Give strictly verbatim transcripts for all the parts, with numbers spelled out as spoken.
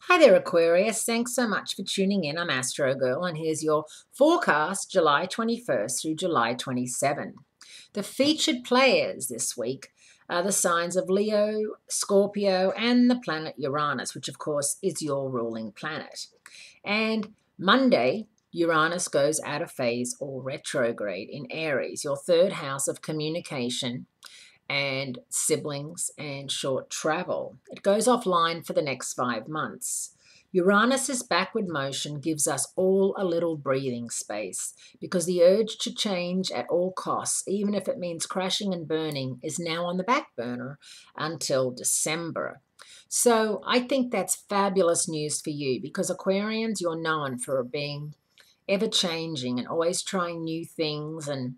Hi there, Aquarius. Thanks so much for tuning in. I'm Astro Girl, and here's your forecast July twenty-first through July twenty-seventh. The featured players this week are the signs of Leo, Scorpio, and the planet Uranus, which, of course, is your ruling planet. And Monday, Uranus goes out of phase or retrograde in Aries, your third house of communication and siblings and short travel. It goes offline for the next five months. Uranus's backward motion gives us all a little breathing space because the urge to change at all costs, even if it means crashing and burning, is now on the back burner until December. So I think that's fabulous news for you because Aquarians, you're known for being ever changing and always trying new things and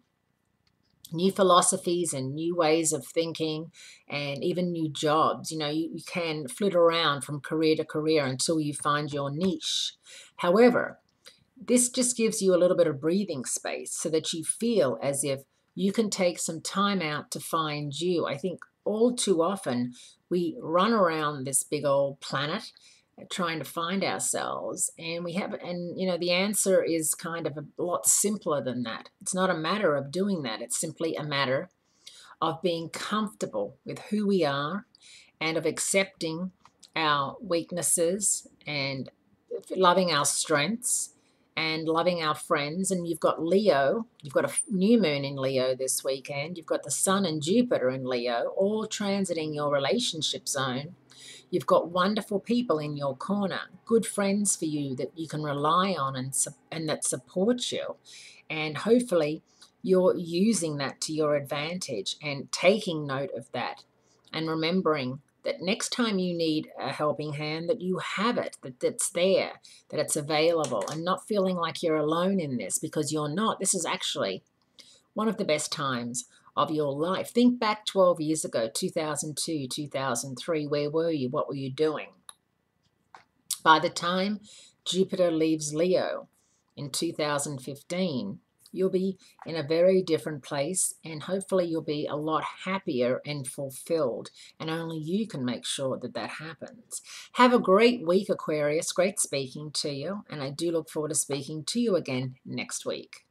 new philosophies and new ways of thinking and even new jobs. You know, you, you can flit around from career to career until you find your niche. However, this just gives you a little bit of breathing space so that you feel as if you can take some time out to find you. I think all too often we run around this big old planet trying to find ourselves, and we have and you know the answer is kind of a lot simpler than that. It's not a matter of doing that, it's simply a matter of being comfortable with who we are and of accepting our weaknesses and loving our strengths and loving our friends. And you've got Leo, you've got a new moon in Leo this weekend, you've got the sun and Jupiter in Leo, all transiting your relationship zone. You've got wonderful people in your corner, good friends for you that you can rely on and, and that support you. And hopefully you're using that to your advantage and taking note of that and remembering that next time you need a helping hand, that you have it, that it's there, that it's available, and not feeling like you're alone in this, because you're not. This is actually one of the best times of your life. Think back twelve years ago, two thousand two, two thousand three. Where were you? What were you doing? By the time Jupiter leaves Leo in two thousand fifteen, you'll be in a very different place, and hopefully you'll be a lot happier and fulfilled, and only you can make sure that that happens. Have a great week, Aquarius. Great speaking to you, and I do look forward to speaking to you again next week.